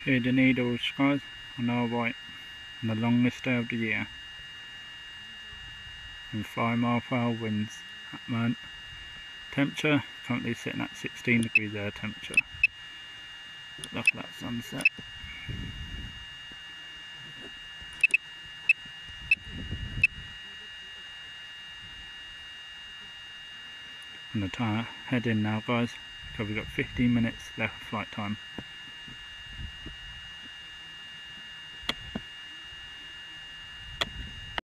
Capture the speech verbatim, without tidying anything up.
Here the Needles, guys, on Isle of Wight, on the longest day of the year, and five mile per hour winds at the moment. Temperature currently sitting at sixteen degrees air temperature. Look at that sunset. I'm going to head in now, guys, because we've got fifteen minutes left of flight time.